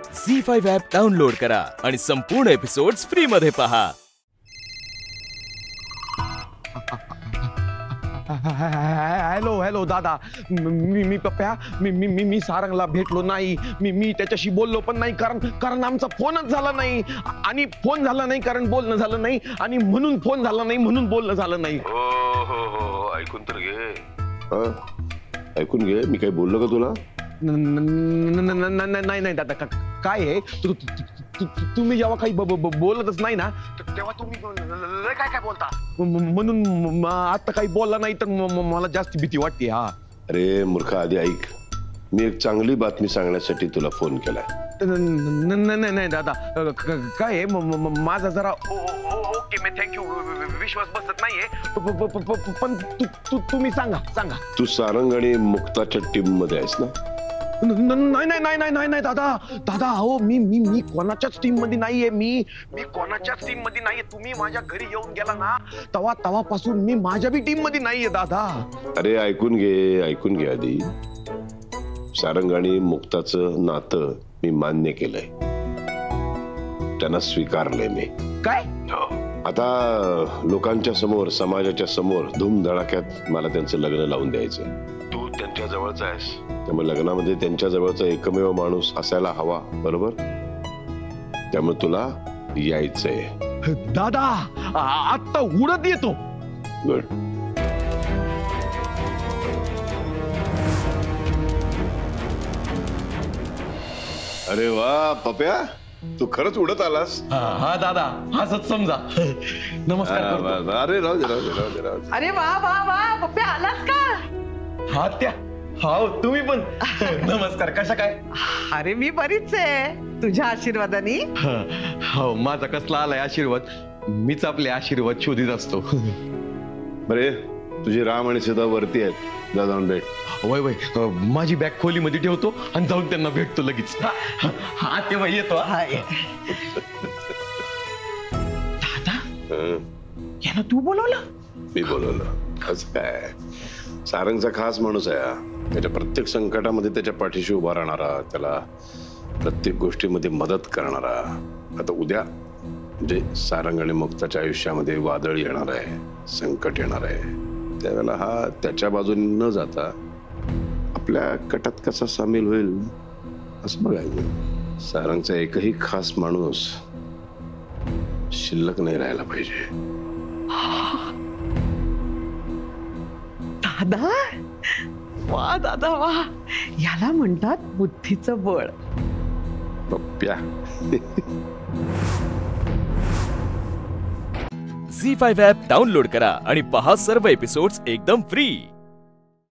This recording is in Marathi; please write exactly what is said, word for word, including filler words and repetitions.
झी फाइव्ह ॲप डाउनलोड करा आणि संपूर्ण एपिसोड्स फ्री मध्ये पहा. हॅलो हॅलो दादा, मी मी पप्प्या मी मी मी मी सारंगला भेटलो नाही. मी मी त्याच्याशी बोललो पण नाही, कारण कारण आमचा फोनच झाला नाही. आणि फोन झाला नाही कारण बोलणं झालं नाही, आणि म्हणून फोन झाला नाही म्हणून बोलणं झालं नाही. हो हो हो, ऐकून तर घे. ऐकून घे, मी काही बोललो का तुला? नाही नाही दादा, काय आहे तुम्ही जेव्हा काही बोलतच नाही ना तेव्हा तुम्ही काय काय बोलता, म्हणून आता काही बोलला नाही तर मला जास्त भीती वाटते. हा अरे मूर्खा, आधी ऐक. मी एक चांगली बातमी सांगण्यासाठी तुला फोन केला. नाही नाही दादा, काय आहे माझा जरा ओके मी थँक्यू विश्वास बसत नाहीये, पण तुम्ही सांगा सांगा. तू सारंग आणि मुक्ताच्या टीम मध्ये आहेस ना? नाही नाही नाही नाही नाही दादा दादा हो मी मी मी कोणाच्याच टीम मध्ये नाहीये. मी मी कोणाच्याच टीम मध्ये नाहीये. तुम्ही माझ्या घरी येऊन गेला ना तवा तवापासून मी माझ्या बी टीम मध्ये नाहीये दादा. अरे ऐकून घे ऐकून घे आधी. सारंग आणि मुक्ताचं नातं मी मान्य केलंय, त्यांना स्वीकारलंय मी. काय? आता लोकांच्या समोर, समाजाच्या समोर धूमधडाक्यात मला त्यांचं लग्न लावून द्यायचं. तू त्यांच्या जवळचा आहेस, त्यामुळे लग्नामध्ये त्यांच्या जवळचा एकमेव माणूस असायला हवा, बरोबर? त्यामुळे तुला यायचंय. दादा आता उडत येतो. गुड. अरे वा पप्या, तू खरंच उडत आलास. हा दादा, असंच समजा. नमस्कार. अरे राहू दे राहू दे राहू दे राहू दे. अरे वा वा वा पप्प्या, आलास का? हा त्या हो तुम्ही पण. नमस्कार, कशा काय? अरे मी बरीच आहे, तुझ्या आशीर्वादाने. हो, माझा कसला आलाय आशीर्वाद, मीच आपले आशीर्वाद शोधित असतो. बरे, तुझी राम आणि सीता वरती आहेत, जा जाऊन भेट. वय वय, माझी बॅग खोलीमध्ये ठेवतो आणि जाऊन त्यांना भेटतो लगेच. हा तेव्हा येतो. दादा, याला तू बोलवलं? मी बोलवलं. कसं काय, सारंगचा खास माणूस आहे हा. त्याच्या प्रत्येक संकटामध्ये त्याच्या पाठीशी उभा राहणारा, त्याला प्रत्येक गोष्टीमध्ये मदत करणारा. आता उद्या म्हणजे सारंग आणि मुक्ताच्या आयुष्यामध्ये वादळ येणार आहे, संकट येणार आहे, त्यावेळेला हा त्याच्या बाजूने न जाता आपल्या कटात कसा सामील होईल असं बघायचं. सारंगचा एकही खास माणूस शिल्लक नाही राहायला पाहिजे. दादा वा दादा वा, याला म्हणतात बुद्धीचं बळ. पप्प्या. झी फाइव्ह ॲप डाउनलोड करा आणि पहा सर्व एपिसोड्स एकदम फ्री.